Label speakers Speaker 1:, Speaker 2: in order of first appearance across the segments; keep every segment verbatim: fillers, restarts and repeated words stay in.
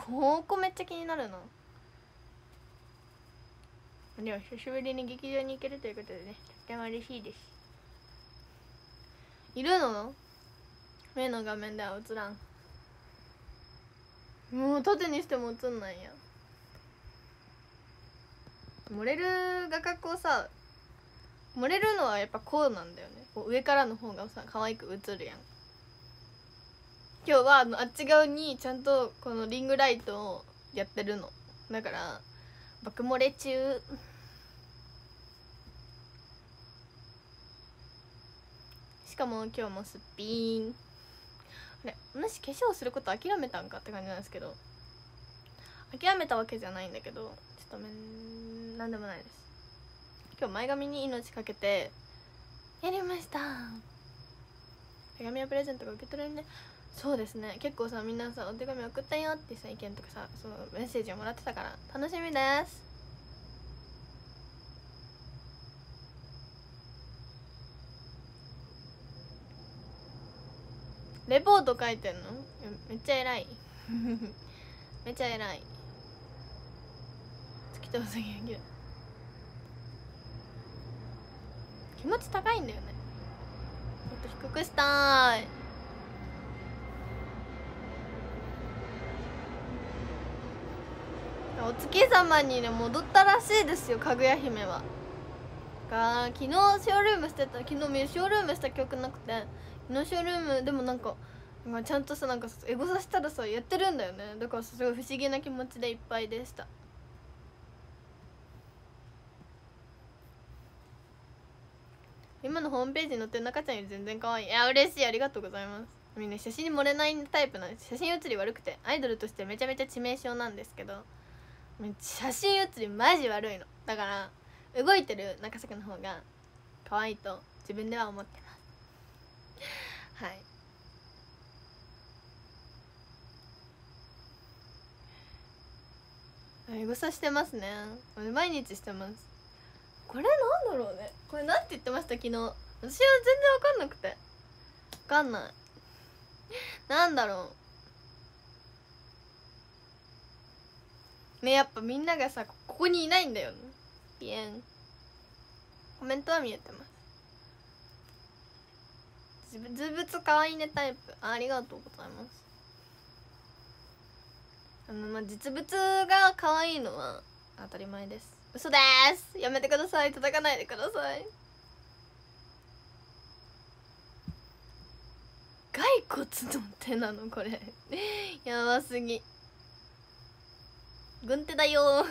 Speaker 1: ここめっちゃ気になるな。でも久しぶりに劇場に行けるということでね、とっても嬉しいです。いるの？目の画面では映らん。もう縦にしても映んないや。盛れる画角をさ、盛れるのはやっぱこうなんだよね。こう上からの方がさ可愛く映るやん。今日はあのあっち側にちゃんとこのリングライトをやってるのだから爆漏れ中。しかも今日もすっぴーん。あれ、私化粧すること諦めたんかって感じなんですけど、諦めたわけじゃないんだけど、ちょっとめんなんでもないです。今日前髪に命かけてやりました。手紙やプレゼントが受け取れるね。そうですね、結構さみんなさお手紙送ったよってさ意見とかさそのメッセージをもらってたから楽しみです。レポート書いてんの？めっちゃ偉いめっちゃ偉い。月とうさぎやけど気持ち高いんだよね。もっと低くしたい。お月様にね戻ったらしいですよ、かぐや姫は。が昨日ショールームしてた、昨日ショールームした記憶なくて、昨日ショールームでもなんかちゃんとさなんかエゴサしたらさやってるんだよね。だからすごい不思議な気持ちでいっぱいでした。今のホームページに載ってる中ちゃんより全然可愛い。いや嬉しい、ありがとうございます。みんな写真に盛れないタイプなんです。写真写り悪くてアイドルとしてめちゃめちゃ致命傷なんですけど、写真写りマジ悪いの。だから動いてる中坂の方が可愛いと自分では思ってますはい。エゴサしてますね。毎日してます。これなんだろうね。これなんて言ってました昨日。私は全然わかんなくて。わかんない。なんだろうね。やっぱみんながさここにいないんだよね。ピエンコメントは見えてます。実物かわいいねタイプ。 あ, ありがとうございます。あのまあ実物が可愛いのは当たり前です。嘘です。やめてください。叩かないでください。骸骨の手なのこれやばすぎ。軍手だよ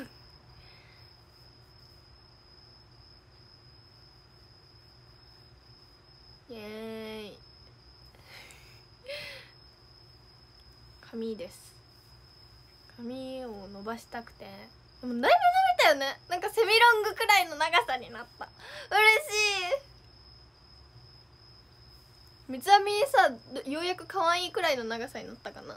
Speaker 1: イエーイ髪です。髪を伸ばしたくて、でもだいぶ伸びたよね。なんかセミロングくらいの長さになった。嬉しい。三つ編みさようやく可愛いくらいの長さになったかな。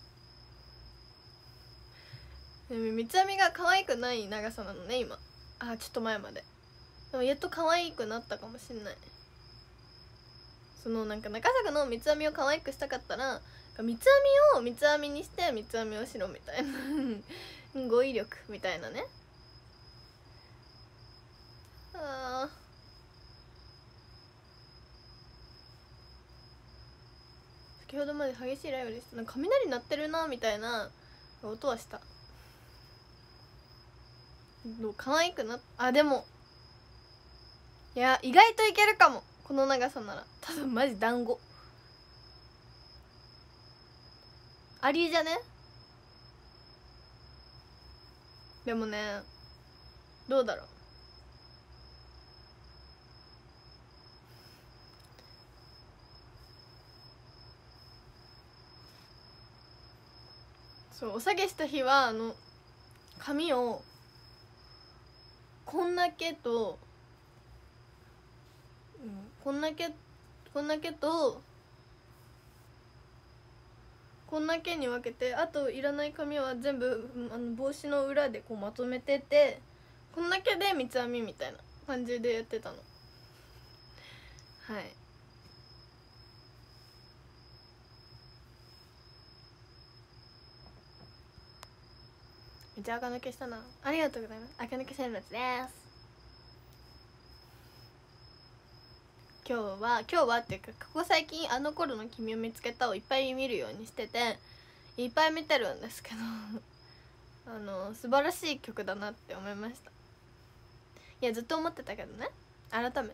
Speaker 1: でも三つ編みが可愛くない長さなのね今。あちょっと前まで。でもやっと可愛くなったかもしんない。そのなんか中坂の三つ編みを可愛くしたかったら三つ編みを三つ編みにして三つ編みをしろみたいな語彙力みたいなね。あー先ほどまで激しい雷雨でした。なんか雷鳴ってるなみたいな音はした。可愛くなっあでもいや意外といけるかも。この長さなら多分マジ団子ありじゃね。でもねどうだろう。そうお下げした日はあの髪をこんだけと、うん、こんだけこんだけとこんだけに分けて、あといらない髪は全部あの帽子の裏でこうまとめてて、こんだけで三つ編みみたいな感じでやってたの。はい。 めっちゃ垢抜けしたな。ありがとうございます。垢抜け選抜です。今日は今日はっていうか、ここ最近「あの頃の君を見つけた」をいっぱい見るようにしてて、いっぱい見てるんですけどあの素晴らしい曲だなって思いました。いやずっと思ってたけどね、改めて「あの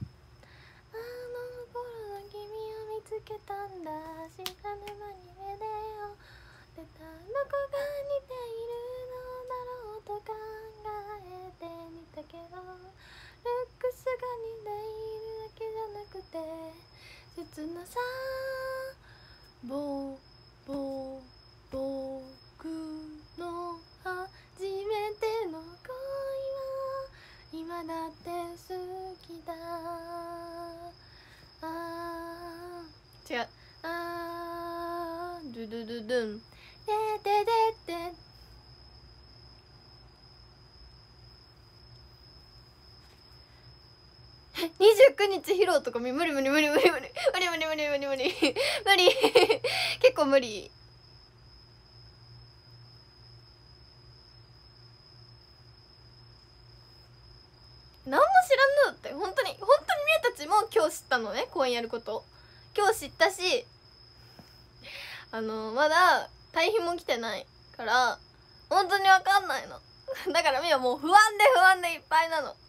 Speaker 1: 頃の君を見つけたんだ、知らぬ間に目でを出た、どこが似ているのだろうと考えてみたけど、ルックスが似ているだけじゃなくて切なさ、ぼぼ僕の初めての恋は今だって好きだ」あー違うあードゥドゥドゥドゥンででででにじゅうくにち披露とか無理無理無理無理無理無理無理無理無理無理無理無理結構無理。何も知らんのだって。本当に本当にみえたちも今日知ったのね、公演やること。今日知ったし、あのまだ対比も来てないから本当に分かんないのだからみはもう不安で不安でいっぱいなの。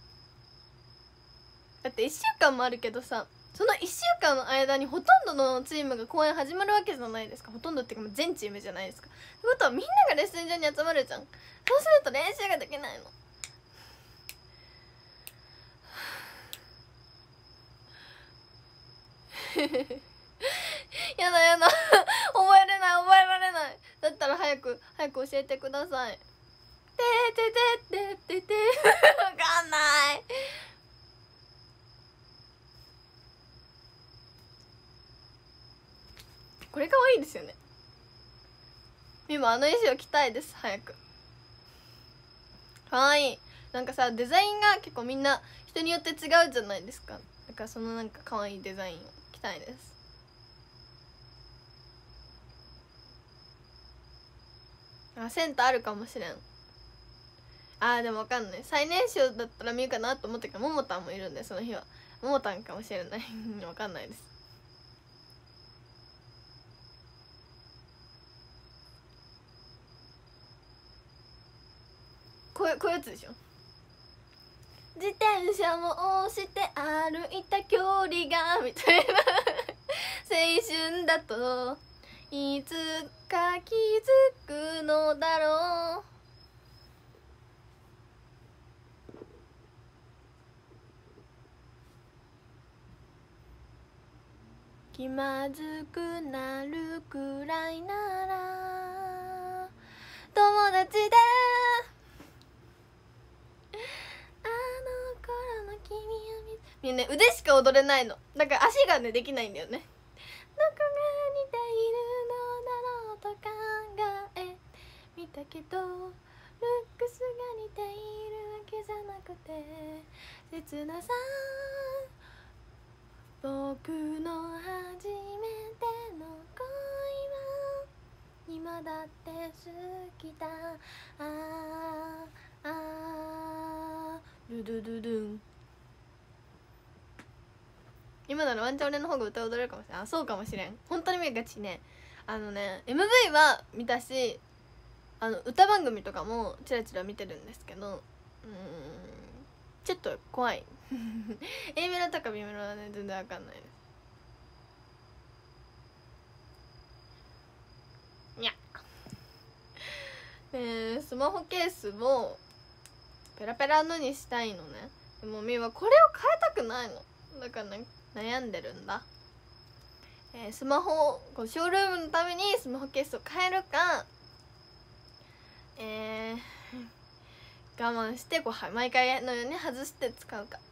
Speaker 1: だっていっしゅうかんもあるけどさ、そのいっしゅうかんの間にほとんどのチームが公演始まるわけじゃないですか。ほとんどっていうかもう全チームじゃないですか。ってことはみんながレッスン場に集まるじゃん。そうすると練習ができないのやだやだ覚えれない覚えられない。だったら早く早く教えてください。ててててててわかんない。これ可愛いですよね。今あの衣装着たいです。早く。可愛い。なんかさ、デザインが結構みんな人によって違うじゃないですか。だからそのなんか可愛いデザインを着たいです。あ、センターあるかもしれん。あーでもわかんない。最年少だったら見るかなと思ったけど、ももたんもいるんで、その日はももたんかもしれないわかんないです。こういう、こういうやつでしょ。自転車を押して歩いた距離がみたいな青春だといつか気づくのだろう。気まずくなるくらいなら友達であの頃の君を見つみんな、ね、腕しか踊れないの。だから足がねできないんだよね。どこが似ているのだろうと考え見たけど、ルックスが似ているわけじゃなくて切なさ、僕の初めての恋は今だって好きだ、あーあールルルルン。今ならワンチャン俺の方が歌踊れるかもしれない。あ、そうかもしれん。本当に見がちね。あのね エムブイ は見たし、あの歌番組とかもチラチラ見てるんですけど、うーんちょっと怖いA メロとか B メロはね全然わかんないです。にゃでスマホケースもペラペラのにしたいのね。でもみーはこれを変えたくないの。だから、ね、悩んでるんだ。えー、スマホこうショールームのためにスマホケースを変えるか、えー、我慢してこう毎回のように外して使うか。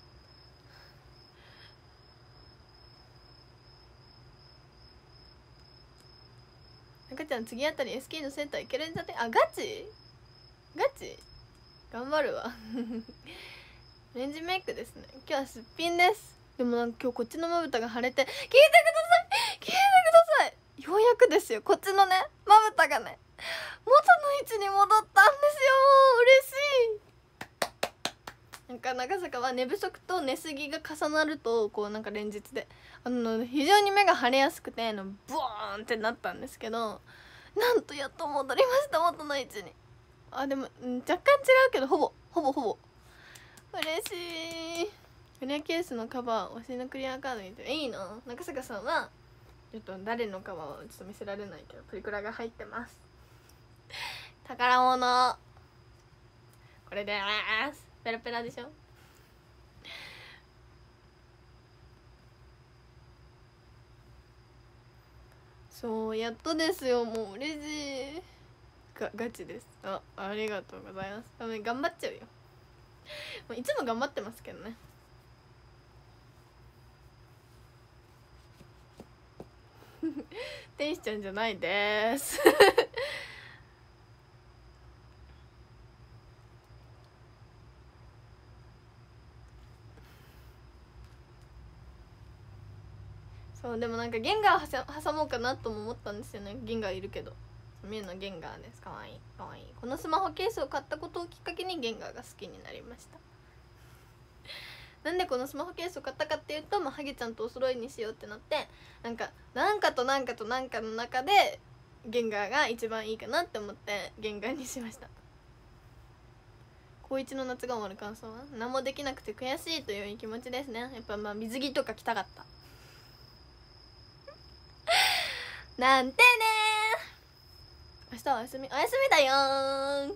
Speaker 1: 赤ちゃん次あたり エスケー のセンターいけるんじゃね。あ、ガチガチ頑張るわレンジメイクですね。今日はすっぴんです。でもなんか今日こっちのまぶたが腫れて、聞いてください聞いてください、ようやくですよ、こっちのねまぶたがね位置に戻ったんですよ。嬉しい。なんか長坂は寝不足と寝すぎが重なるとこうなんか連日であの非常に目が腫れやすくてのブワーンってなったんですけど、なんとやっと戻りました、元の位置に。あでも、うん、若干違うけどほぼほぼほぼ嬉しい。クリアケースのカバー推しのクリアカードにていいの。中坂さんはちょっと誰のカバーはちょっと見せられないけどプリクラが入ってます。宝物これでーす。ペラペラでしょ。そうやっとですよ。もう嬉しい。がガチです。あありがとうございます。多分頑張っちゃうよ。いつも頑張ってますけどね。天使ちゃんじゃないですそうでもなんかゲンガー挟もうかなとも思ったんですよね。ゲンガーいるけど見るのゲンガーです。かわいいかわいい。このスマホケースを買ったことをきっかけにゲンガーが好きになりました。なんでこのスマホケースを買ったかっていうと、まあ、ハゲちゃんとお揃いにしようってなって、なんかなんかとなんかとなんかの中でゲンガーが一番いいかなって思ってゲンガーにしました。高一の夏が終わる感想は何もできなくて悔しいという気持ちですね。やっぱまあ水着とか着たかったなんてねー。明日はお休みお休みだよー。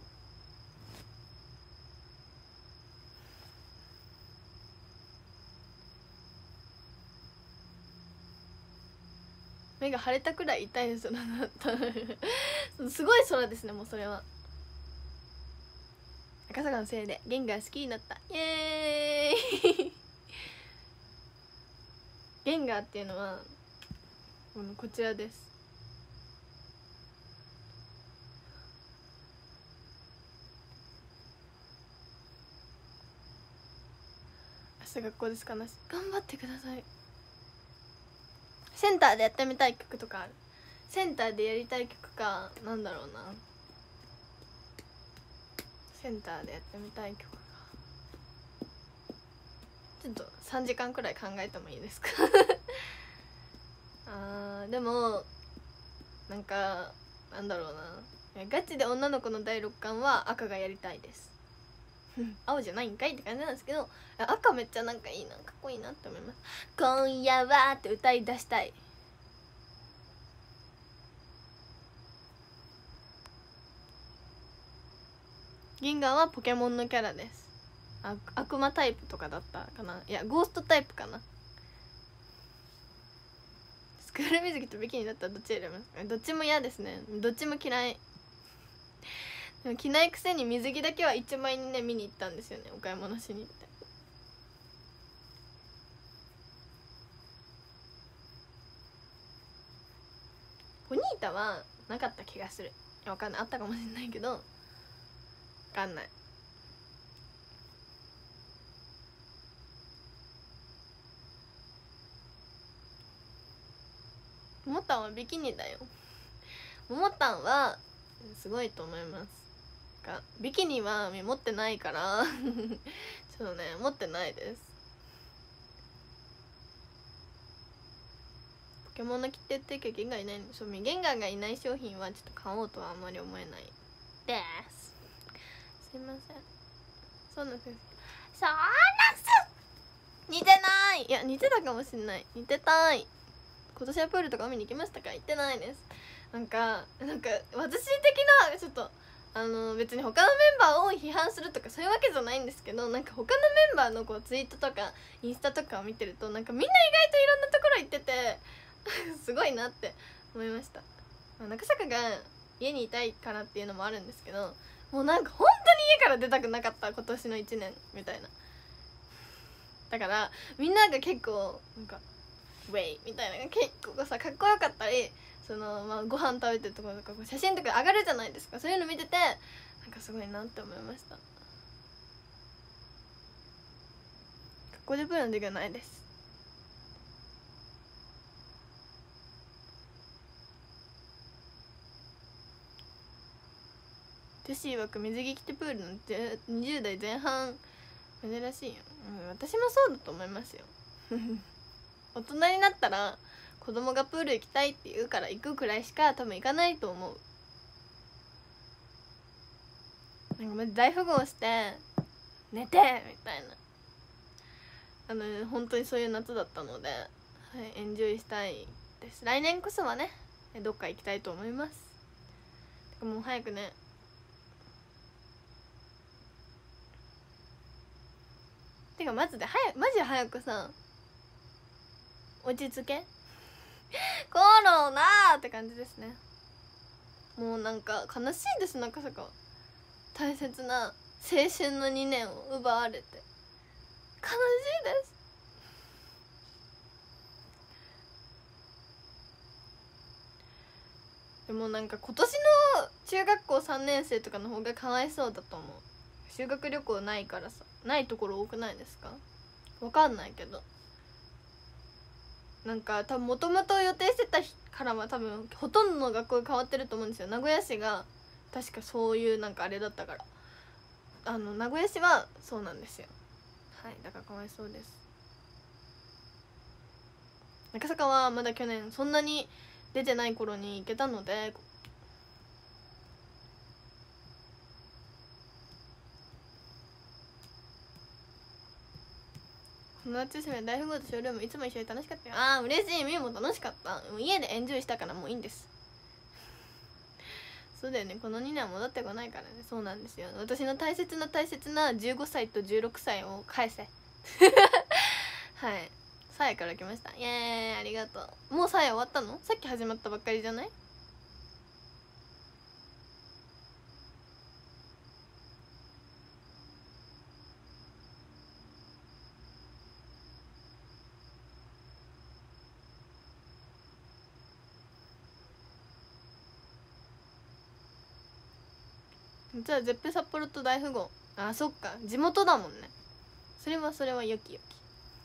Speaker 1: 目が腫れたくらい痛いですよすごい空ですね。もうそれは赤坂のせいでゲンガー好きになった。イエーイゲンガーっていうのはこのこちらです。明日学校ですかなし。頑張ってください。センターでやってみたい曲とかある。センターでやりたい曲かなんだろうな。センターでやってみたい曲かちょっとさんじかんくらい考えてもいいですかあーでもなんかなんだろうな、ガチで女の子のだいろっかんは赤がやりたいです青じゃないんかいって感じなんですけど、赤めっちゃなんかいいな、かっこいいなって思います。今夜はって歌い出したい。銀河はポケモンのキャラです。あ悪魔タイプとかだったかな。いやゴーストタイプかな。スクール水着とビキニだったらどっち選びますか。どっちも嫌ですね。どっちも嫌い。でも着ないくせに水着だけはいちまいにね見に行ったんですよね。お買い物しに行って。ポニータはなかった気がする。いやわかんない、あったかもしれないけどわかんない。ももたんはビキニだよ。ももたんはすごいと思います。がビキニは持ってないからちょっとね持ってないです。ポケモンの切手ってゲンガーいないの。そうゲンガーがいない商品はちょっと買おうとはあんまり思えないです。すいません。そうなんです。そうなんです。似てない。いや似てたかもしんない。似てたい。今年はプールとか海に行きましたか。行ってないです。なんかなんか私的なちょっとあの別に他のメンバーを批判するとかそういうわけじゃないんですけど、なんか他のメンバーのこうツイートとかインスタとかを見てるとなんかみんな意外といろんなところ行っててすごいなって思いました。中坂が家にいたいからっていうのもあるんですけど、もうなんか本当に家から出たくなかった今年のいちねんみたいな。だからみんなが結構なんかウェイみたいなのが結構さかっこよかったり、そのまあご飯食べてるところとか写真とか上がるじゃないですか。そういうの見ててなんかすごいなって思いました。学校でプールの授業ないです。 女子曰く水着着てプールのにじゅう代前半珍しいよ、うん、私もそうだと思いますよ大人になったら子供がプール行きたいって言うから行くくらいしか多分行かないと思う。なんかまず大富豪して寝てみたいな、あの本当にそういう夏だったので、はい、エンジョイしたいです。来年こそはねどっか行きたいと思います。もう早くね、てかマジで早マジで早くさ落ち着けコロナーって感じですね。もうなんか悲しいです。なんかさか大切な青春のにねんを奪われて悲しいです。でもなんか今年の中学校さんねん生とかの方がかわいそうだと思う。修学旅行ないからさ、ないところ多くないですか？わかんないけど、なんか多分もともと予定してた日からは多分ほとんどの学校が変わってると思うんですよ。名古屋市が確かそういうなんかあれだったから、あの名古屋市はそうなんですよ。はい、だからかわいそうです。中坂はまだ去年そんなに出てない頃に行けたので、この夏休みは大富豪とショールームいつも一緒に楽しかったよ。ああ嬉しい、みゆも楽しかった。もう家でエンジョイしたからもういいんですそうだよね、このにねんは戻ってこないからね。そうなんですよ、私の大切な大切なじゅうごさいとじゅうろくさいを返せはい、さやから来ました。イエーイ、ありがとう。もうさや終わったの？さっき始まったばっかりじゃない？じゃあゼップ札幌と大富豪、あそっか地元だもんね。それはそれはよきよき。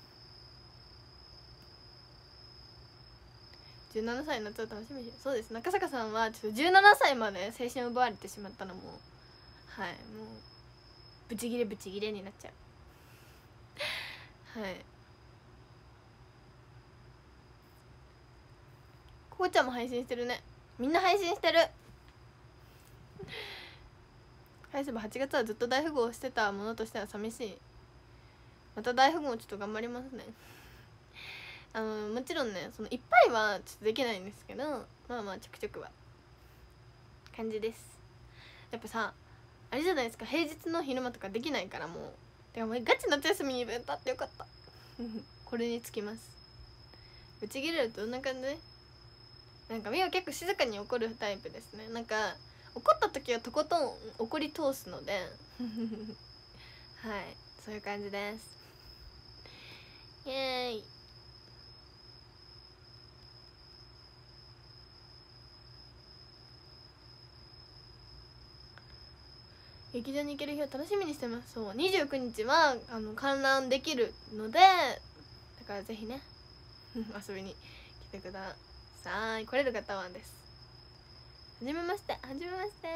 Speaker 1: じゅうななさいの夏を楽しみに。そうです、中坂さんはちょっとじゅうななさいまで青春を奪われてしまったのも、はい、もうブチギレブチギレになっちゃうはい。こうちゃんも配信してるね。みんな配信してる返せばはちがつはずっと大富豪をしてたものとしては寂しい。また大富豪ちょっと頑張りますねあのもちろんね、そのいっぱいはちょっとできないんですけど、まあまあちょくちょくは感じです。やっぱさあれじゃないですか、平日の昼間とかできないから、もうてかもうガチ夏休みにイベントあってよかったこれにつきます。ぶち切れるとどんな感じ？なんかみは結構静かに怒るタイプですね。なんか怒った時はとことん怒り通すのではい、そういう感じです。イエーイ。劇場に行ける日を楽しみにしてます。そうにじゅうくにちはあの観覧できるので、だからぜひね遊びに来てください。来れる方はです。はじめまして、はじめまして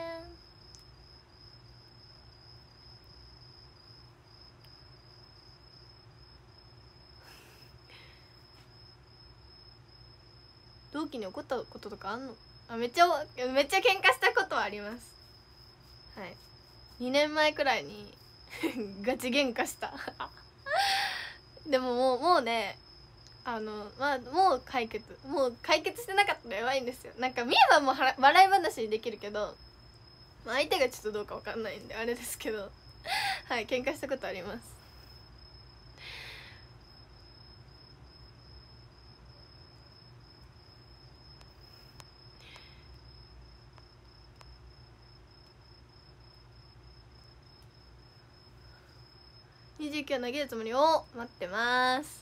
Speaker 1: 同期に怒ったこととかあんの？あ、めっちゃめっちゃ喧嘩したことはあります。はい、にねんまえくらいにガチ喧嘩したでももうもうね、あのまあもう解決もう解決してなかったらやばいんですよ。なんか見えばもうは笑い話にできるけど、まあ、相手がちょっとどうかわかんないんであれですけどはい、喧嘩したことあります。にじゅうきゅう投げるつもりを待ってます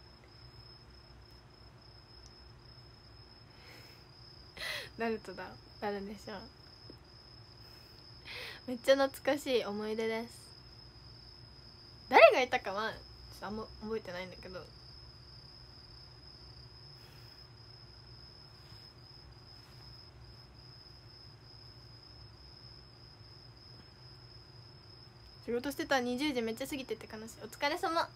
Speaker 1: 誰とだろう、誰でしょう。めっちゃ懐かしい思い出です。誰がいたかはちょっとあんま覚えてないんだけど、 仕事してたらにじゅうじめっちゃ過ぎてて悲しい。お疲れ様。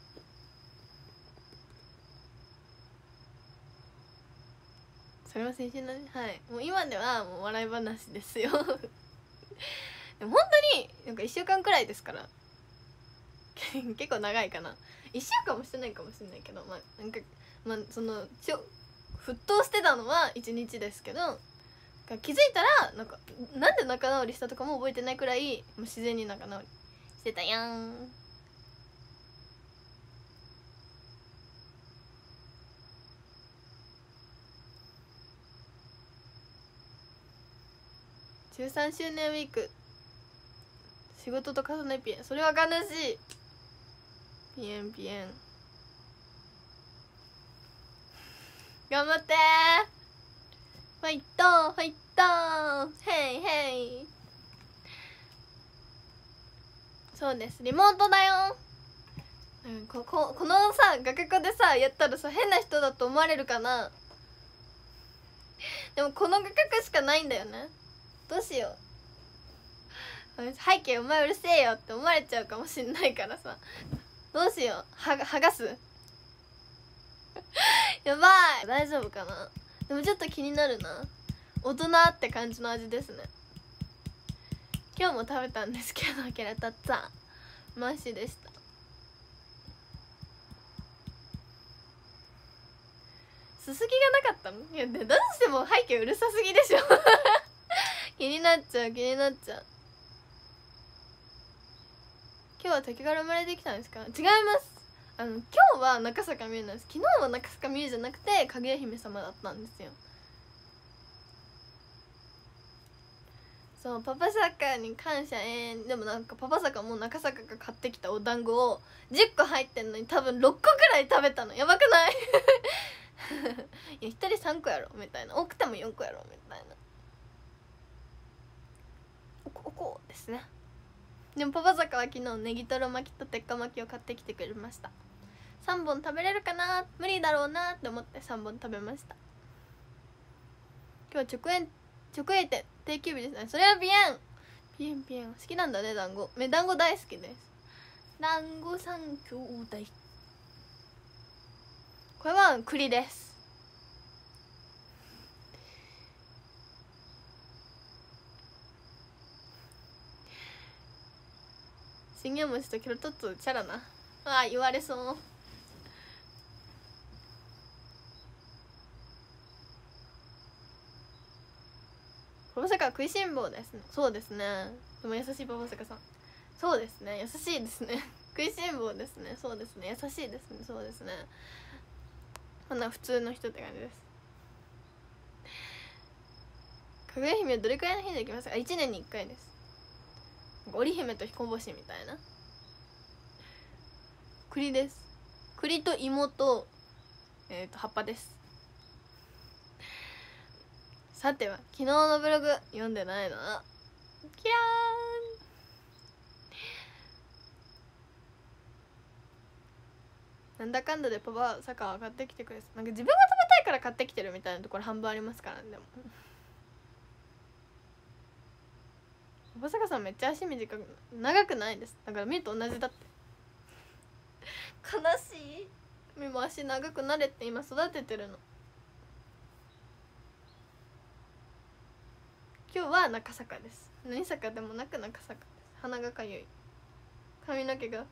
Speaker 1: それは青春だね。はい、もう今ではもう笑い話ですよでも本当になんかいっしゅうかんくらいですから結構長いかな。いっしゅうかんもしてないかもしれないけど、まあなんかまあそのちょ沸騰してたのはいちにちですけど、気づいたらなんかなんで仲直りしたとかも覚えてないくらいもう自然に仲直りしてたやん。じゅうさんしゅうねんウィーク仕事と重ねピエン、それは悲しい。ピエンピエン頑張ってー、ファイトーファイトー、ヘイヘイ。そうです、リモートだよ。うん、こここのさ画角でさやったらさ変な人だと思われるかな。でもこの画角しかないんだよね。どうしよう、背景お前うるせえよって思われちゃうかもしんないからさ、どうしよう、は剥がすやばい、大丈夫かな。でもちょっと気になるな。大人って感じの味ですね。今日も食べたんですけどキャラタッツァマッシュでした。すすぎがなかったの。いやでどうしても背景うるさすぎでしょ気になっちゃう気になっちゃう。今日は時から生まれてきたんですか。違います。あの今日は中坂美優なんです。昨日は中坂美優じゃなくてかぐや姫様だったんですよ。そう、パパ坂に感謝えん。でもなんかパパ坂も中坂が買ってきたお団子をじゅっこ入ってんのに多分ろっこくらい食べたの。やばくないいやひとりさんこやろみたいな、多くてもよんこやろみたいな。おこおこですね。でもパパ坂は昨日ネギトロ巻きと鉄火巻きを買ってきてくれました。さんぼん食べれるかな、無理だろうなって思ってさんぼん食べました。今日は直営直営店定休日ですね。それはピエンピエンピエン好きなんだね、団子。め団子大好きです。団子三兄弟。これは栗です。信玄餅とキャロトッツォチャラな。ああ言われそう。パパ坂は食いしん坊ですね。そうですね。でも優しいパパ坂さん。そうですね、優しいですね食いしん坊ですね。そうですね、優しいですね。そうですね、こんな普通の人って感じです。かぐや姫はどれくらいの頻度で行きますか。いちねんにいっかいです。織姫と彦星みたいな。栗です。栗と芋とえっ、ー、と葉っぱです。さては昨日のブログ読んでないの。キラーン。なんだかんだでパパ坂は買ってきてくれる。なんか自分が食べたいから買ってきてるみたいなところ半分ありますからね。でもパパ坂さんめっちゃ足短く長くないです。だからミュウと同じだって悲しい。ミュウも足長くなれって今育ててるの。今日は中坂です。何坂でもなく中坂です。鼻がかゆい、髪の毛が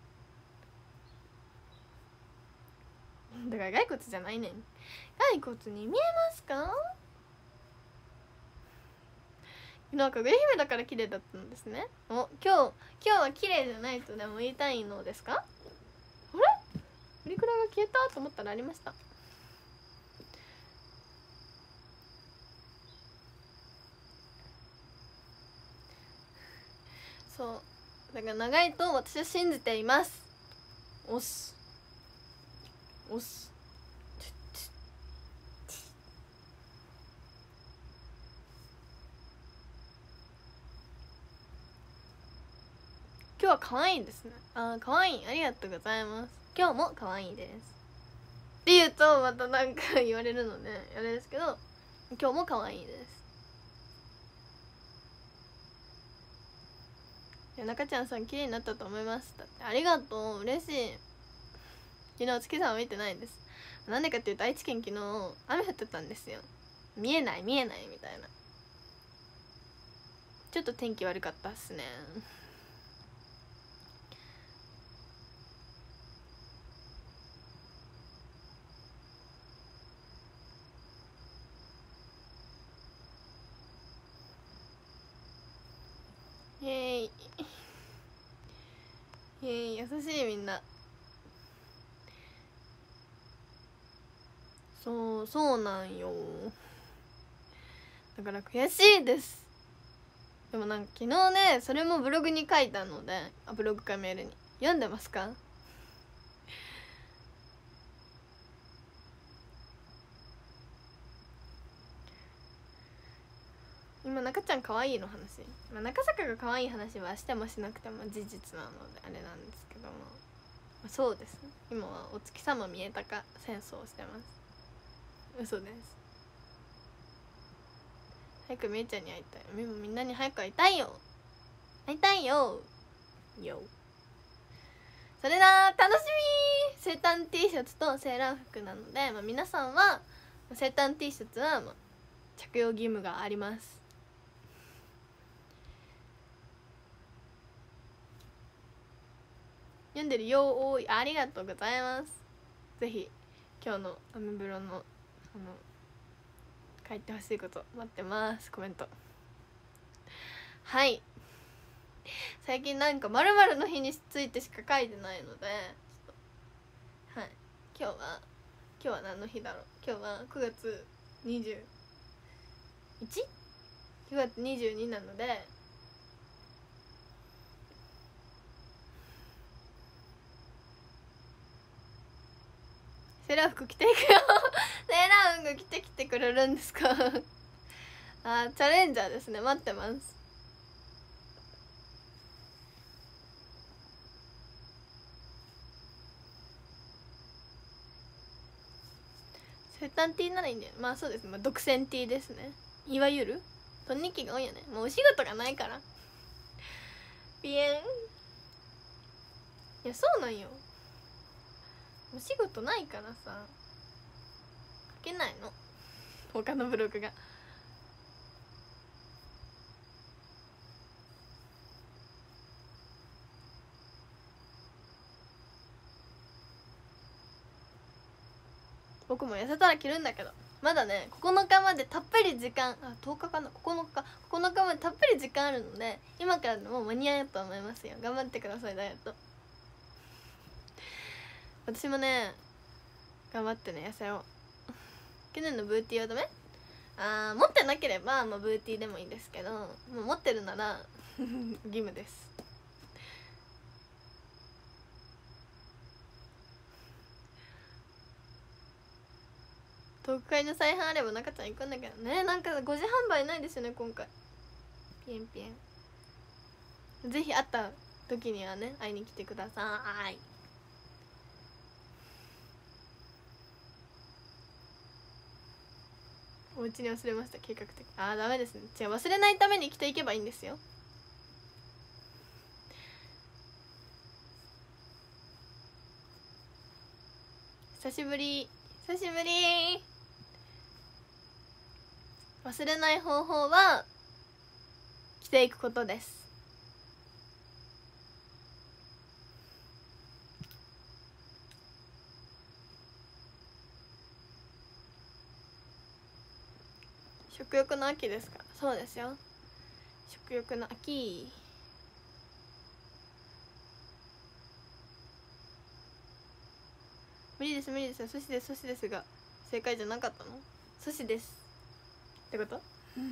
Speaker 1: だから骸骨じゃないねん。骸骨に見えますか。なんかかぐや姫だから綺麗だったんですね。お今日今日は綺麗じゃないとでも言いたいのですか。あれプリクラが消えたと思ったらありました。そうだから長いと私は信じています。押す押す。今日は可愛いですね。あー可愛い、ありがとうございます。今日も可愛いですって言うとまたなんか言われるのであれですけど、今日も可愛いです。 いや中ちゃんさん綺麗になったと思います。だってありがとう、嬉しい。昨日月さんは見てないです。なんでかっていうと愛知県昨日雨降ってたんですよ。見えない見えないみたいな。ちょっと天気悪かったっすね。イエーイイエーイ、優しいみんな。そうそうなんよ。だから悔しいです。でもなんか昨日ねそれもブログに書いたので、あブログかメールに読んでますか？今中ちゃん可愛いの話、まあ、中坂が可愛い話はしてもしなくても事実なのであれなんですけども、まあ、そうです。今はお月様見えたか戦争をしてます。嘘です。早くみーちゃんに会いたい。みみんなに早く会いたいよ。会いたいよよ。それだ楽しみ。生誕 T シャツとセーラー服なので、まあ、皆さんは生誕 T シャツはまあ着用義務があります。読んでるよー多い、ありがとうございます。ぜひ今日のアメブロのあの書いてほしいこと待ってます。コメント。はい、最近なんか〇〇の日についてしか書いてないので、はい、今日は今日は何の日だろう。今日はくがつにじゅういち？ くがつにじゅうになので、セーラー服着ていくよセーラー服着てきてくれるんですかあーチャレンジャーですね。待ってます。生誕 T ならいいんだよ。まあそうですね、まあ、独占 T ですね。いわゆるトンニキが多いよね。もうお仕事がないからピエン。いやそうなんよ、お仕事ないからさ書けないの他のブログが。僕も痩せたら着るんだけど、まだねここのかまでたっぷり時間、あとおかかな、ここのかここのかまでたっぷり時間あるので、今からでも間に合うと思いますよ。頑張ってくださいダイエット。私もね頑張ってね痩せよう去年のブーティーはダメ？あー持ってなければ、まあ、ブーティーでもいいんですけど、もう持ってるなら義務です。トーク会の再販あれば中ちゃん行くんだけどね。なんかごじ販売ないですよね今回。ピエンピエン。ぜひ会った時にはね会いに来てください。お家に忘れました計画的。あーダメですね。違う、忘れないために着ていけばいいんですよ。久しぶり久しぶり。忘れない方法は着ていくことです。食欲の秋ですから。そうですよ、食欲の秋。無理です無理ですよ、寿司です寿司ですが正解じゃなかったの？寿司ですってこと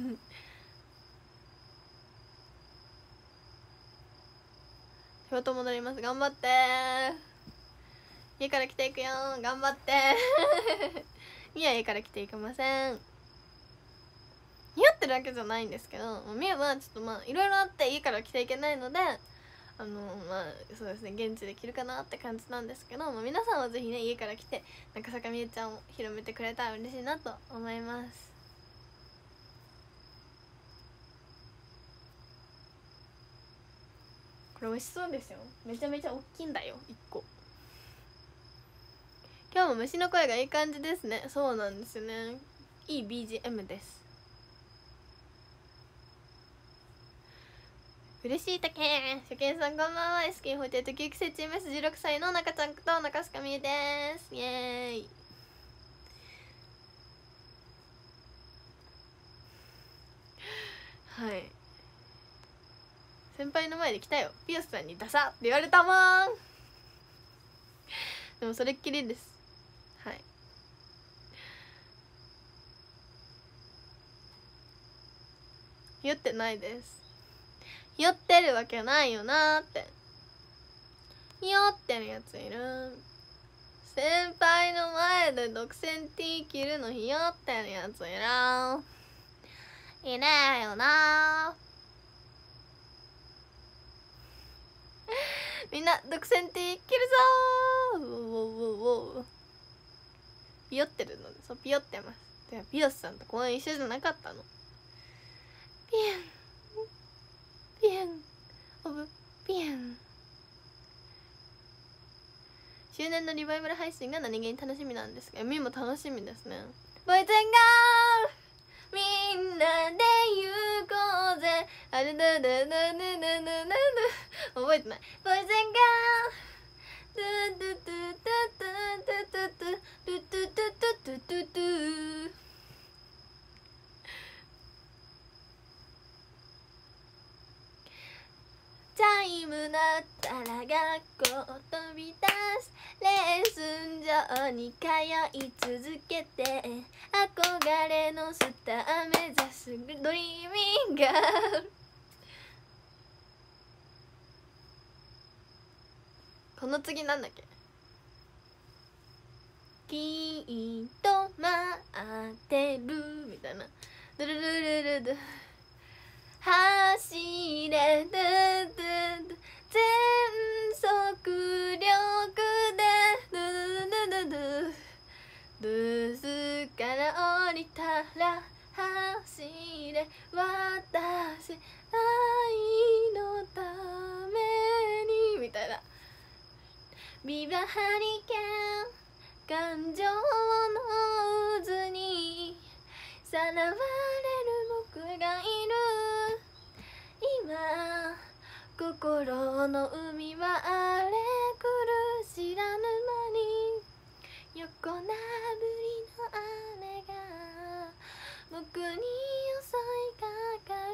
Speaker 1: 仕事戻ります。頑張って家から来ていくよ。頑張ってみや家から来ていけません。似合ってるわけじゃないんですけど、みやはちょっとまあいろいろあって家から来ていけないので、あのまあそうですね現地で着るかなって感じなんですけど、まあ、皆さんはぜひね家から来て中坂みゆちゃんを広めてくれたら嬉しいなと思います。 これ美味しそうですよ。めちゃめちゃ大きいんだよいっこ。今日も虫の声がいい感じですね。そうなんですよね。いい ビージーエム です。嬉しいたけ初見さんこんばんは。 エスケーフォーティーエイト きゅうきせチーム エスじゅうろく 歳の中ちゃんと中須かみえです。イエーイ。はい、先輩の前で来たよピアスさんにダサって言われたもん。でもそれっきりです。はい、酔ってないです。酔ってるわけないよなーって。酔ってるやついる。先輩の前で独占 T 着るのひよってるやついる。いねえよなみんな独占 T 着るぞー。ウォウウォウウォウ。ピヨってるので、そうピヨってます。でピヨスさんと公園一緒じゃなかったの。ピエンピエンオブピエン。周年のリバイバル配信が何気に楽しみなんですが、みも楽しみですね。ボイズンガールみんなで行こうぜ。あれだだだだだだだ覚えてない。ボイズンガールドゥドゥドゥドゥドゥドゥドゥドゥドゥドゥドゥドゥドゥドゥ。チャイム鳴ったら学校飛び出す。レッスン場に通い続けて憧れのスター目指すドリーミングガール。この次なんだっけ。きっと待ってるみたいな。ドゥルルルルル走れドゥドゥドゥ全速力でドゥドゥドゥドゥブースから降りたら走れ私愛のためにみたいな。ビバハリケーン感情の渦にさらわれる僕がいる。今心の海は荒れ狂う知らぬ間に横殴りの雨が僕に襲いかかる。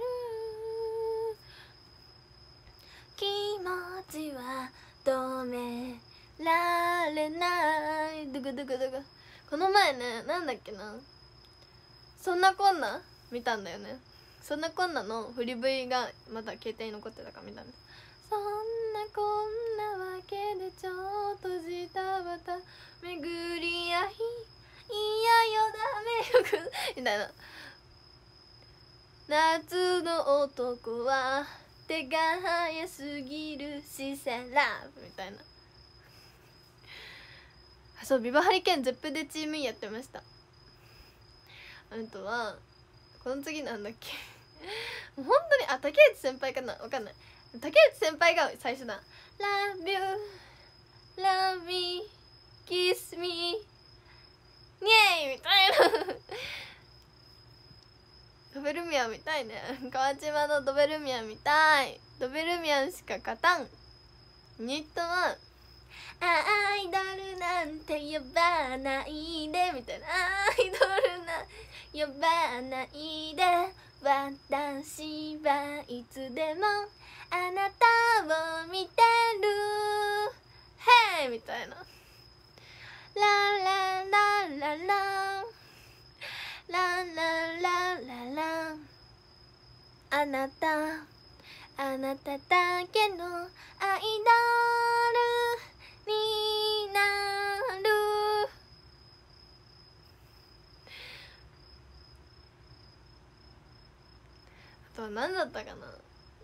Speaker 1: 気持ちは止められないドゥクドゥクドゥク。この前ね、なんだっけな、そんなこんな見たんだよね。そんなこんなの振り V がまだ携帯に残ってたから見たんです。そんなこんなわけでちょっとジタバタ巡り合いいやよダメよくみたいな。夏の男は手が早すぎるシセラブみたいな。そう、ビバハリケーンゼップでチームインやってました。あとはこの次なんだっけ本当に、あ、竹内先輩かな、わかんない。竹内先輩が最初だ。 Love you Love me Kiss me ニェイみたいなドベルミアンみたいね。川島のドベルミアンみたい。ドベルミアンしか勝たん。ユニットはアイドルなんて呼ばないでみたいな。アイドルな呼ばないで私はいつでもあなたを見てるヘイみたいな。ララララララララララあなたあなただけのアイドルになる。あとは何だったかな。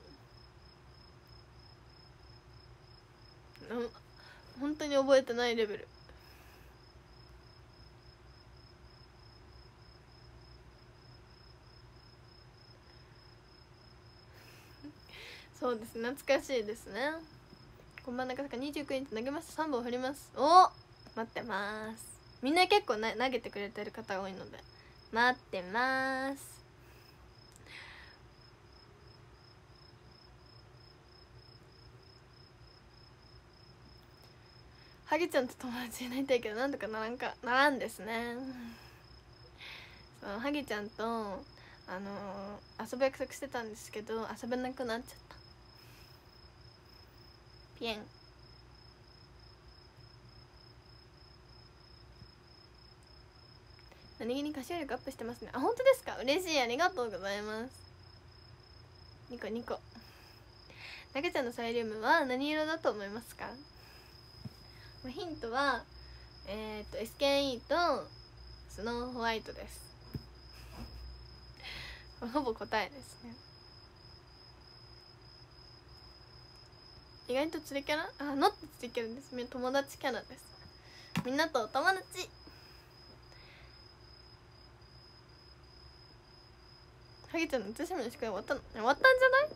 Speaker 1: うん本当に覚えてないレベル。 そうですね、懐かしいですね。こんばんなかさかにじゅうくにち投げました。さんぼん振ります。お、待ってます。みんな結構な投げてくれてる方が多いので待ってます。ハゲちゃんと友達になりたいけどなんとかならんかならんですね。そうハゲちゃんとあのー、遊ぶ約束してたんですけど遊べなくなっちゃった。ピエン。何気に歌唱力アップしてますね。あ、本当ですか？嬉しい、ありがとうございます。ニコニコ。中ちゃんのサイリウムは何色だと思いますか？ヒントはえっ、ー、と エスケーイー とスノーホワイトです。ほぼ答えですね。意外と釣りキャラ、あ、ノット釣りキャラです。友達キャラです。みんなとお友達。ハゲちゃんの写しの宿題終わったの？終わったんじゃない？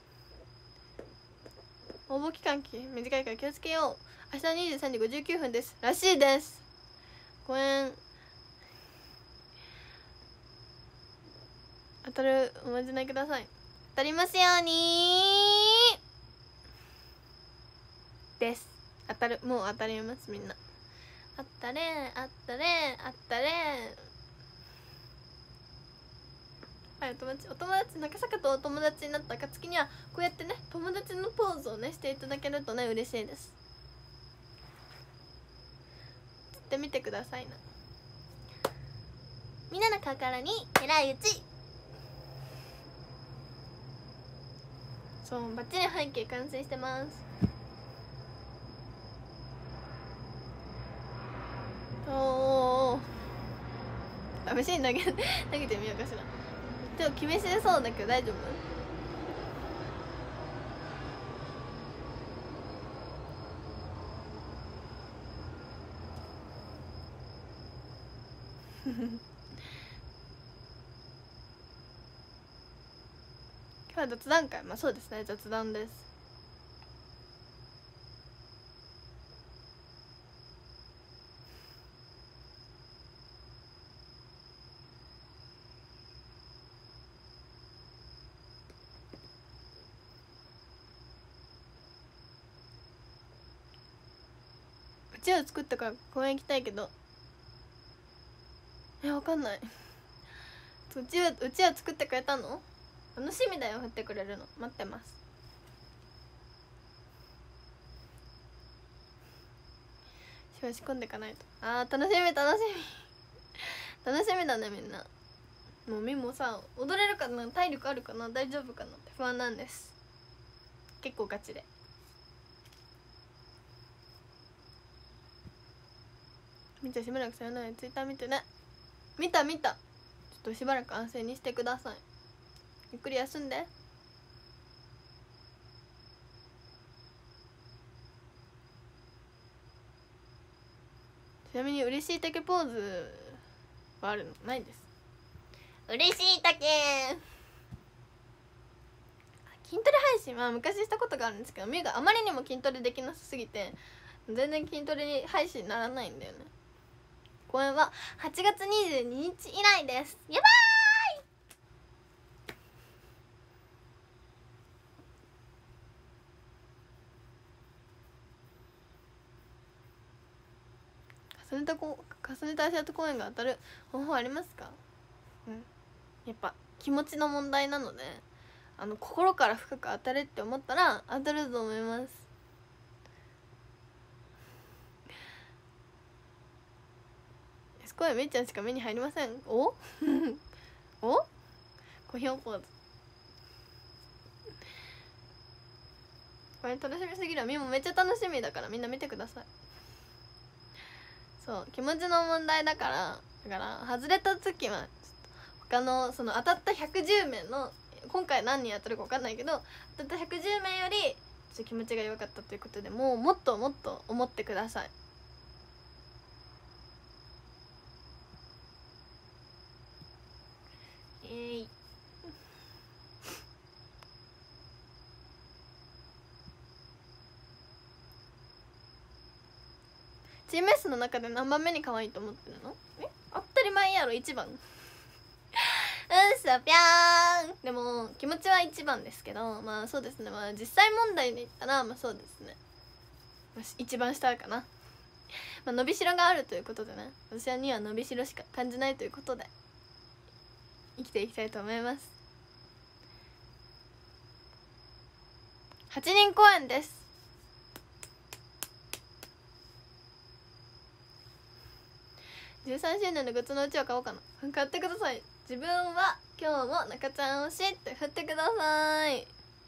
Speaker 1: 応募期間短いから気をつけよう。明日にじゅうさんじごじゅうきゅうふんですらしいです。公演当たるおまじないください。当たりますようにです。当たる、もう当たります。みんなあったれあったれあったれ。はい、お友達お友達中坂とお友達になった暁にはこうやってね友達のポーズをねしていただけるとね嬉しいです。釣ってみてくださいな。みんなの顔からに狙い撃ち。そうバッチリ背景完成してます。おー試しに投げ投げてみようかしら。でも決めしれそうだけど大丈夫？今日は雑談会。まあそうですね、雑談です。うちわ作ったから公園行きたいけどえわかんない。うちわうちわ作ってくれたの？楽しみだよ、振ってくれるの待ってます。仕込んでいかないと。あー楽しみ楽しみ楽しみだねみんな。もうみもさ踊れるかな、体力あるかな、大丈夫かなって不安なんです。結構ガチで。みちゃしばらくさよならツイッター見てね。見た見た。ちょっとしばらく安静にしてください。ゆっくり休んで。ちなみに嬉しい竹ポーズはあるの？ないです。嬉しい竹筋トレ配信は昔したことがあるんですけど、みゆがあまりにも筋トレできなさすぎて全然筋トレ配信にならないんだよね。公演ははちがつにじゅうににち以来です。やばーい。重ねたこ重ねた足跡公演が当たる方法ありますか？うん、やっぱ気持ちの問題なので、あの心から深く当たるって思ったら当たると思います。すごいめいちゃんしか目に入りません。おお小ひょんポーズ。これ楽しみすぎる。みもめっちゃ楽しみだからみんな見てください。そう気持ちの問題だからだから外れた時は他のその当たったひゃくじゅうめいの今回何人当たるか分かんないけど当たったひゃくじゅうめいよりちょっと気持ちが弱かったということでもうもっともっと思ってください。えいチーム S の中で何番目に可愛いと思ってるの？え当たり前やろ、一番。うんそぴゃーん。でも気持ちは一番ですけど、まあそうですね、まあ実際問題で言ったらまあそうですね、一番下かな。まあ伸びしろがあるということでね、私には伸びしろしか感じないということで生きていきたいと思います。はちにん公演です。じゅうさんしゅうねんのグッズのうちは買おうかな。買ってください。自分は今日も中ちゃん推しって振ってください。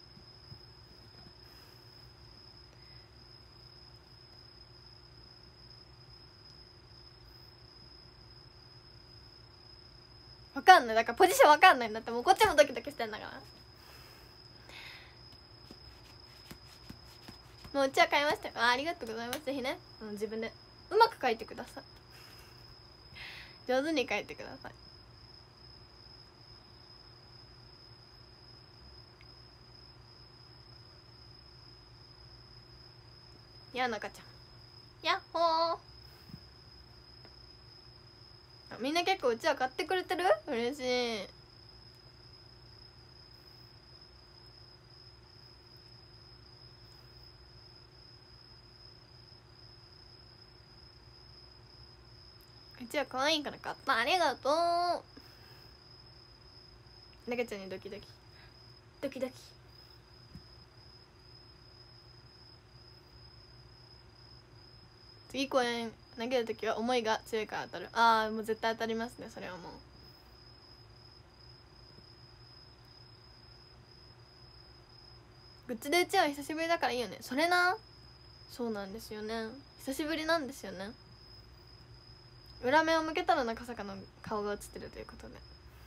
Speaker 1: わかんない、だからポジションわかんないんだって。もうこっちもドキドキしてんだから。もううちは買いましたよ。あ、ありがとうございます。ぜひね、うん、自分でうまく書いてください。上手に書いてください。やなかちゃんやっほー。みんな結構うちは買ってくれてる？嬉しい。うちは可愛いから買った。ありがとう。なかちゃんにドキドキドキドキ。次公演投げるときは思いが強いから当たる。ああもう絶対当たりますね、それはもう。グッズでうちは久しぶりだからいいよね。それな、そうなんですよね、久しぶりなんですよね。裏目を向けたら中坂の顔が映ってるということで。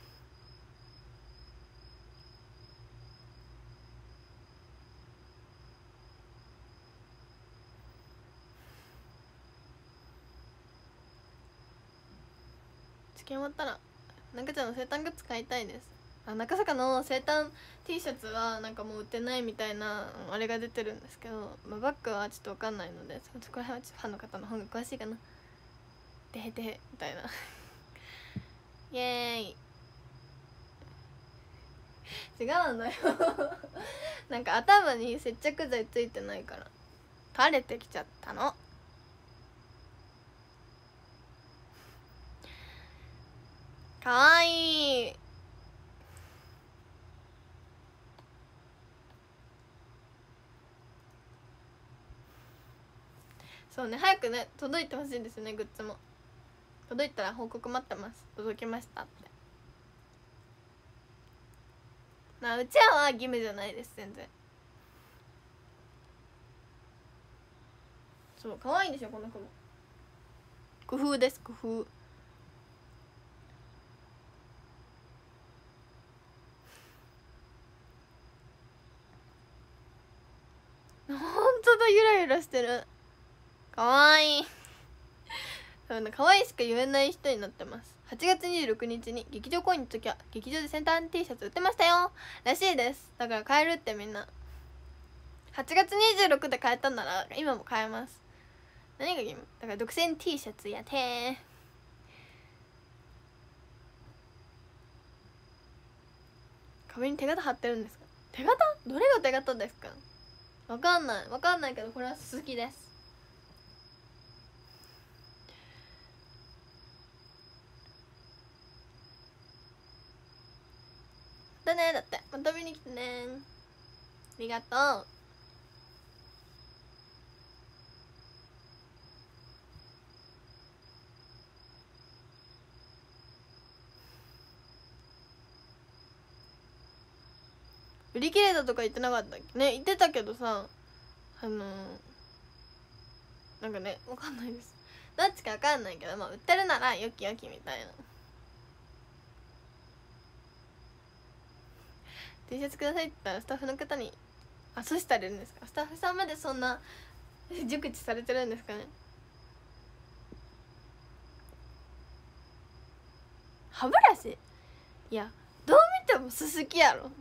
Speaker 1: 試験終わったら中ちゃんの生誕グッズ買いたいです。あ、中坂の生誕 T シャツはなんかもう売ってないみたいなあれが出てるんですけど、まあ、バッグはちょっと分かんないので、そこら辺はちょっとファンの方の方が詳しいかな。てへてへみたいなイエーイ。違うのよなんか頭に接着剤ついてないから垂れてきちゃったの。かわいい。そうね、早くね届いてほしいですね。グッズも届いたら報告待ってます。届きましたって。まあうちらは義務じゃないです、全然。そう可愛いんですよ、この子も。工夫です、工夫。ほんとだ、ゆらゆらしてる。かわいいかわいいしか言えない人になってます。はちがつにじゅうろくにちに劇場公演の時は劇場で先端 T シャツ売ってましたよらしいです。だから買えるって、みんなはちがつにじゅうろくで買えたんなら今も買えます。何が義務だから、独占 T シャツやてー。壁に手形貼ってるんですか？手形？どれが手形ですか？わかんないわかんないけど、これは鈴木です。だね、だってまた見に来てね。ありがとう。売り切れたとか言ってなかったっけね。言ってたけどさ、あのー、なんかね、わかんないです。どっちかわかんないけど、まあ売ってるならよきよきみたいな。 T シャツくださいって言ったらスタッフの方にあ阻止されるんですか？スタッフさんまでそんな熟知されてるんですかね。歯ブラシ、いやどう見てもすすきやろ。こ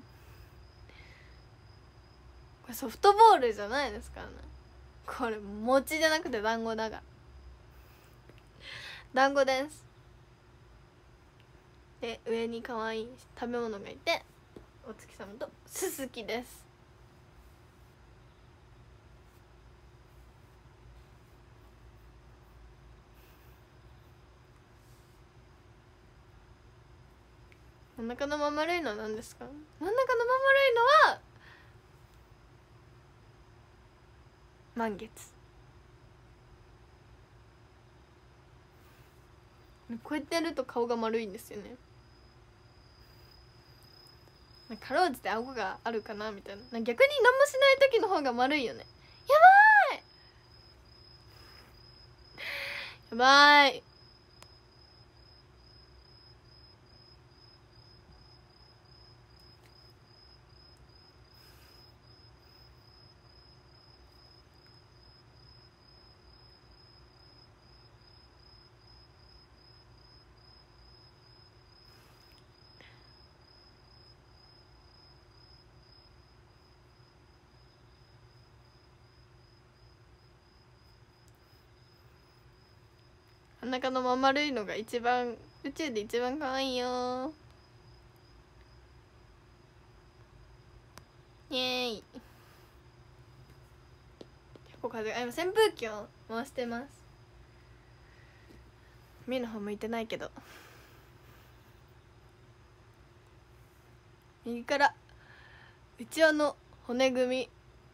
Speaker 1: れソフトボールじゃないですからね。これ餅じゃなくて団子だが。 団子です。で上に可愛い食べ物がいて、お月様とすすきです。真ん中のまま丸いのは何ですか？真ん中のまま丸いのは満月。こうやってやると顔が丸いんですよね。かろうじて顎があるかなみたいな。逆に何もしない時の方が丸いよね。やばーいやばーい。真ん中のまん丸いのが一番、宇宙で一番可愛いよ。イエーイ。結構風が、今扇風機を回してます。目の方向いてないけど、右から内輪の骨組み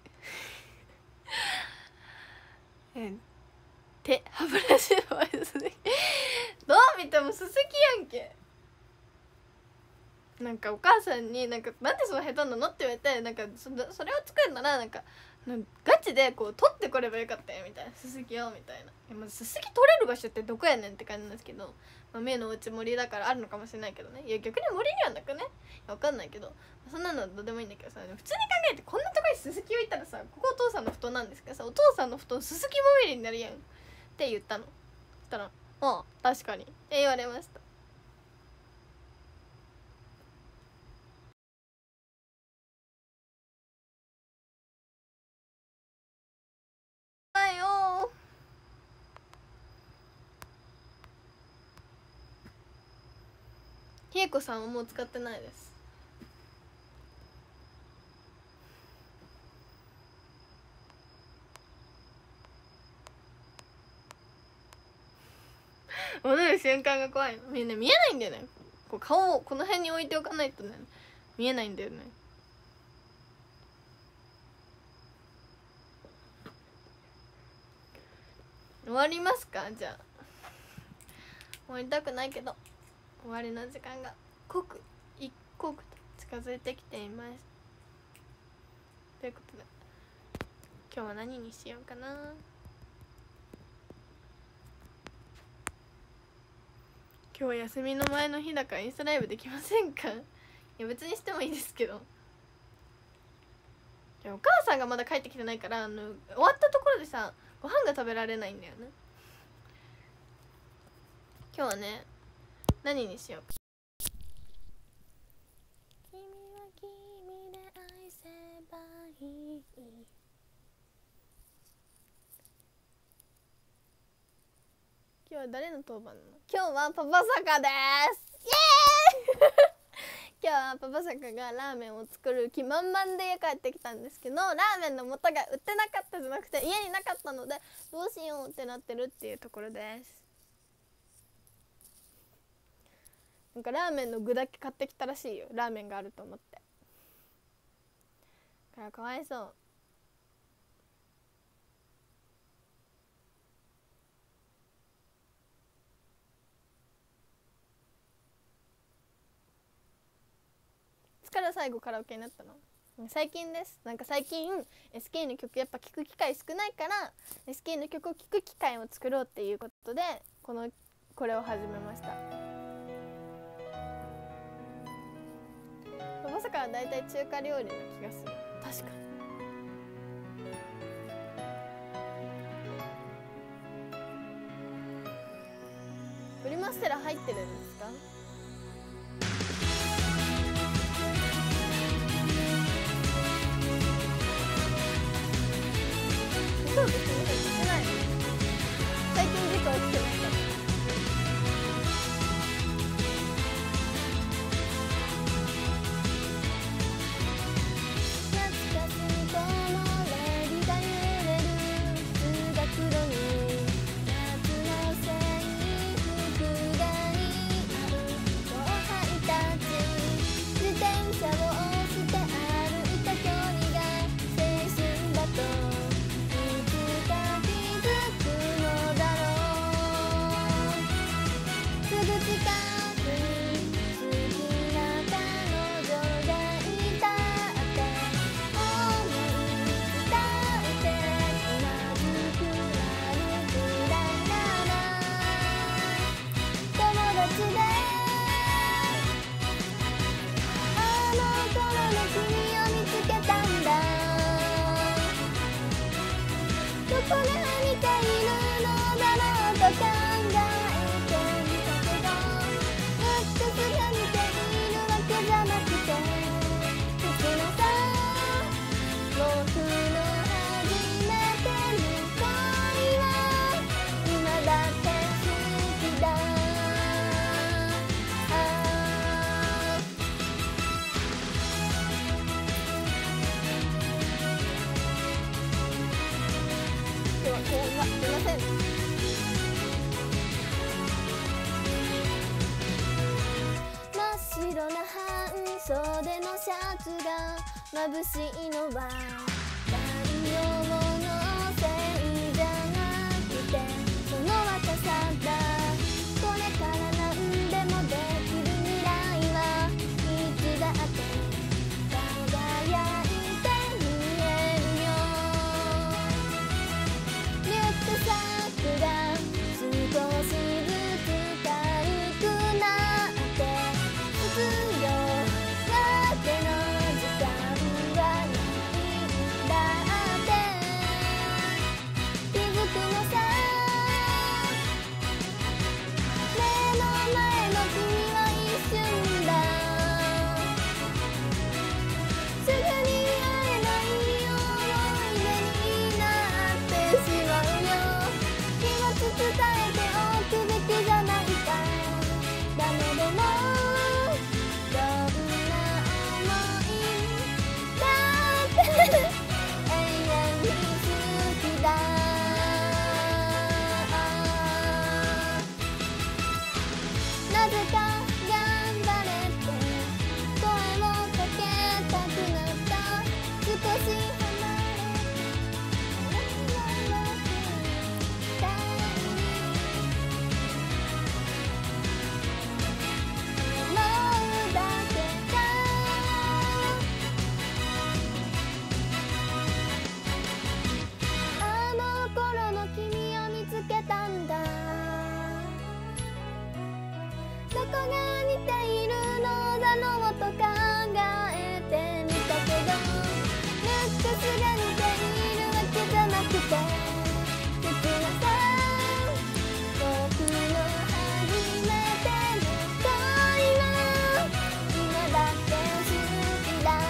Speaker 1: え手歯ブラシの前ですねどう見てもすすきやんけ。なんかお母さんになんかなんでその下手なのって言われて、なんか そ, それを作るならなんかガチでこう取ってこればよかったよみたいな、すすきをみたいな。いやまずすすき取れる場所ってどこやねんって感じなんですけど、まあ、目の内森だからあるのかもしれないけどね。いや逆に森にはなくね、わかんないけど、そんなのはどうでもいいんだけどさ、普通に考えてこんなとこにすすき置いたらさ、ここお父さんの布団なんですけどさ、お父さんの布団すすきまみれになるやんって言ったの。そしたら「ああ確かに」って言われました。ひえこさんはもう使ってないです。戻る瞬間が怖いの。みんな見えないんだよね。こう顔をこの辺に置いておかないとね見えないんだよね。終わりますか？じゃあ終わりたくないけど終わりの時間が刻一刻と近づいてきています。ということで今日は何にしようかな。今日は休みの前の日だからインスタライブできませんか？いや別にしてもいいですけど、いやお母さんがまだ帰ってきてないから、あの終わったところでさご飯が食べられないんだよね。今日はね何にしようか。君は君で愛せばいい。今日は誰の当番なの？今日はパパ坂です。イエーイ今日はパパ坂がラーメンを作る気満々で帰ってきたんですけど、ラーメンの素が売ってなかったじゃなくて家になかったのでどうしようってなってるっていうところです。なんかラーメンの具だけ買ってきたらしいよ、ラーメンがあると思って。だからかわいそう。いつから最後カラオケになったの？最近です。なんか最近 エスケー の曲やっぱ聴く機会少ないから エスケー の曲を聴く機会を作ろうっていうことでこのこれを始めました。まさかはだいたい中華料理な気がする。確かにブリマステラ入ってるんですか？そうですね、してない。最近事故起きてました。 であの頃の君を見つけたんだ。どこが似ているのだろうと考えてみたけど、ルックスが似ているわけじゃなくて、別のさ、僕の初めての恋は今だって好きだ。あ今日は声が出ません。真っ白な半袖のシャツが眩しいのは太陽のせいじゃなくてその若さだ。これから何でもできる未来はいつだって輝いて見えるよ。リュックサックが少しずつ軽くなって必要だけの時間はないんだって気づくのさ。目の前の君は一瞬だ。すぐに会えない思い出になってしまうよ。気持ち伝えておくべきじゃないか。ダメでもどんな思いだって永遠に好きだ。なぜか頑張れって声をかけたくなった。少し離れてたい思うだけだ。あの頃の君を見つけたんだ。どこが似ているのだろうと考えてみたけど、ルックスが似ているわけじゃなくて、切なさ、僕の初めての恋は今だって好きだ。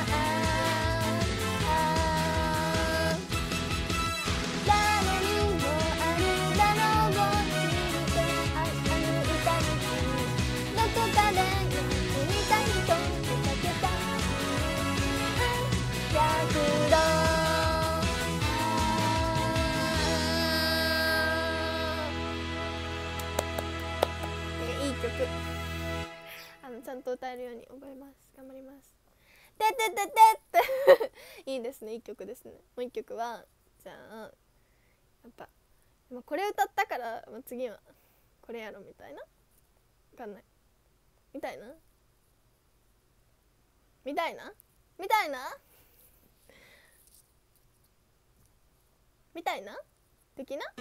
Speaker 1: 誰にもあるだろうを聞いてああの歌にどこかでやってみたいと出かけた躍動。いい曲。あのちゃんと歌えるように覚えます。頑張ります。ててててっていいですね。いい曲ですね。もう一曲はじゃあやっぱまあこれ歌ったからまあ次はこれやろみたいな、わかんないみたいなみたいなみたいなみたいな的な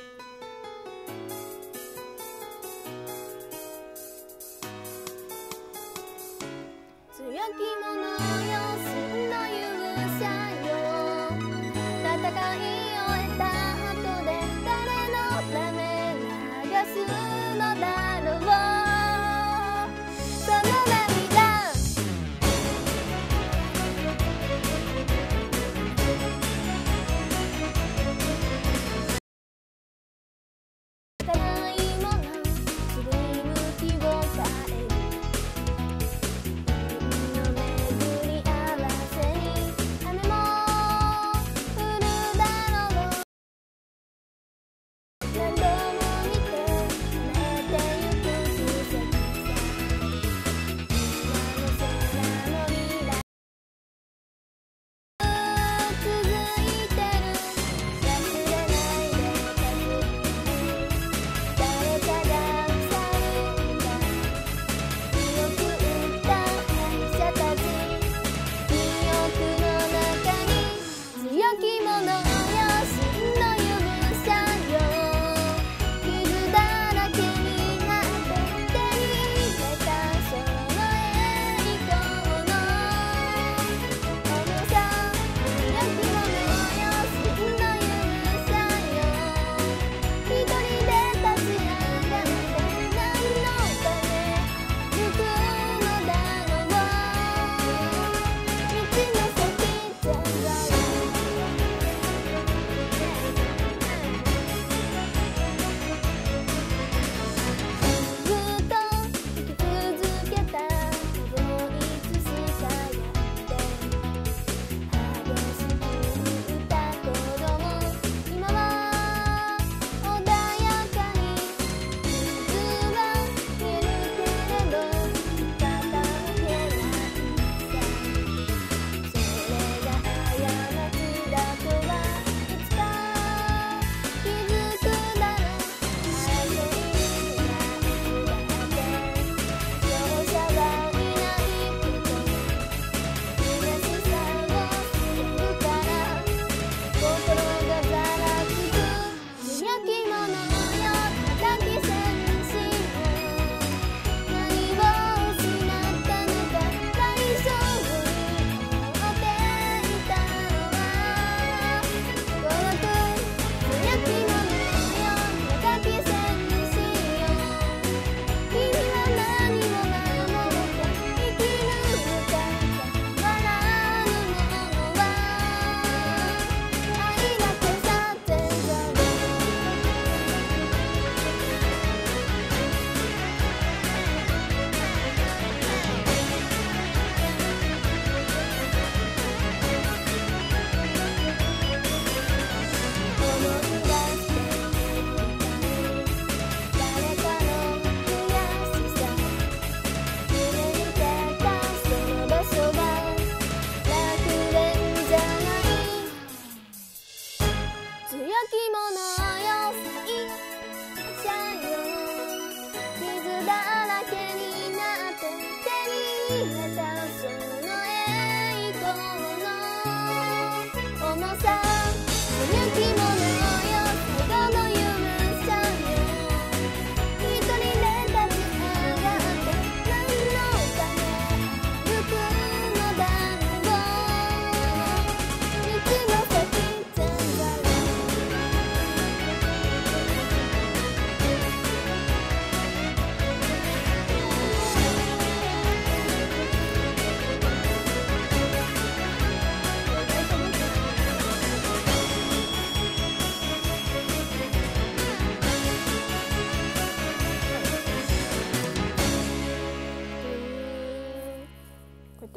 Speaker 1: 強き者よ真の勇者よ。戦い終えた後で誰のため流すのだろう。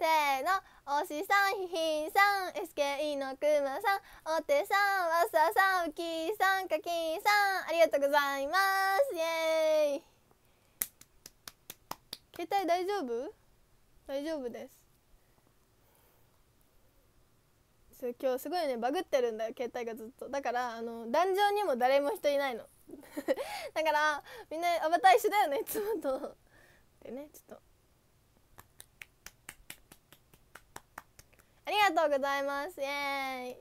Speaker 1: せーの、おしさん、ひひさん、エスケーイー のくまさん、おてさん、わささん、うきさん、かきさん、ありがとうございます。イエーイ。携帯大丈夫？大丈夫です。今日すごいねバグってるんだよ、携帯がずっと。だからあの壇上にも誰も人いないのだからみんなアバター一緒だよねいつもとでね、ちょっとありがとうございます。イエーイ。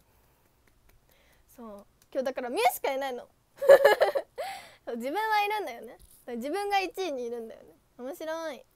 Speaker 1: そう今日だからミュウしかいないの自分はいるんだよね。自分がいちいにいるんだよね。面白い。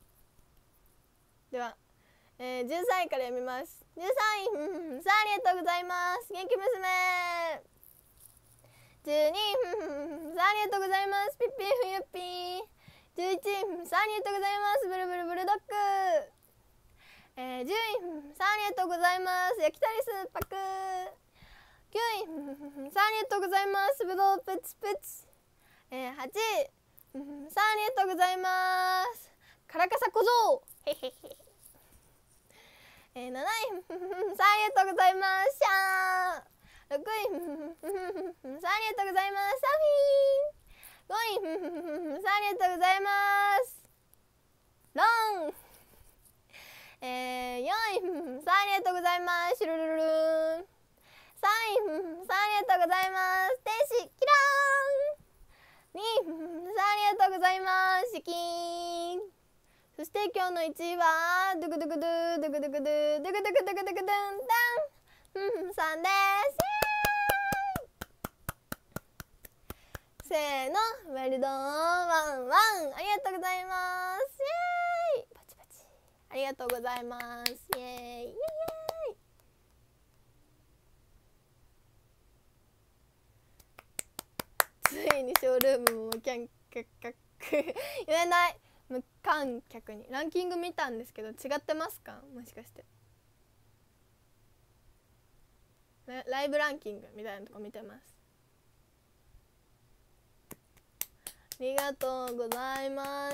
Speaker 1: では、えー、じゅうさんいから読みます。じゅうさんい、ふんふんさあ、ありがとうございます。元気娘。じゅうにい、ふんふんさあ、ありがとうございます。ピッピーふゆっぴー。じゅういちい、ふんさあ、ありがとうございます。ブルブルブルドッグ。えー、じゅうい、さあ、ありがとうございます。焼き鳥スパク。きゅうい、さあ、ありがとうございます。ぶどうプチプチ。えー、はちい、さあ、ありがとうございます。カラカサ小僧。へへへ。えー、なない、さあ、ありがとうございます。シャー。ろくい、さあ、ありがとうございます。サフィー。ごい、さあ、ありがとうございます。ロン。えー、よんい、さあ、ありがとうございます。シュルルルルン。さんい、さあ、ありがとうございます。天使キラーン。にい、さあ、ありがとうございます。シキーン。そして今日のいちいはドゥクドゥクドゥドゥクドゥクドゥドゥクドゥクドゥクドゥクドゥンダンふんふんさんです。せーの、ウェルドンワンワン、ありがとうございます。イエーイ。パチパチ、ありがとうございます。イエーイイエーイ。ついにショールームもキャンキャッキャッ言えない。無観客にランキング見たんですけど違ってますか？もしかしてライブランキングみたいなとこ見てます。ありがとうございます。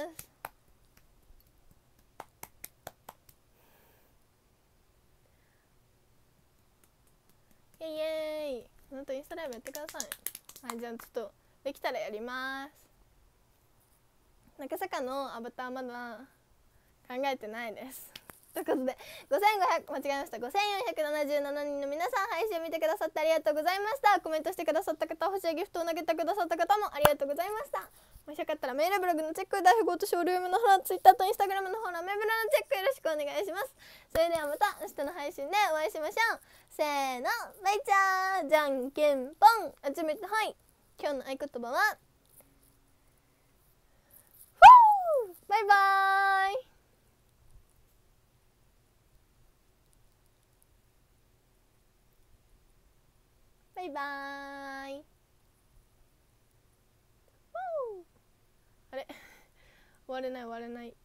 Speaker 1: イエイイエーイ。ほんとインスタライブやってください。はい、じゃあちょっとできたらやります。中坂のアバターまだ考えてないです。ということでごせんごひゃく間違えましたごせんよんひゃくななじゅうななにんの皆さん、配信を見てくださってありがとうございました。コメントしてくださった方、星やギフトを投げてくださった方もありがとうございました。もしよかったらメールブログのチェック、大富豪とショールームの方、ツイッターとインスタグラムの方のメブロのチェックよろしくお願いします。それではまた明日の配信でお会いしましょう。せーの、バイチャー。じゃんけんぽん。あつめてはい。今日の合言葉はバイバーイ。バイバーイ。あれ終われない終われない。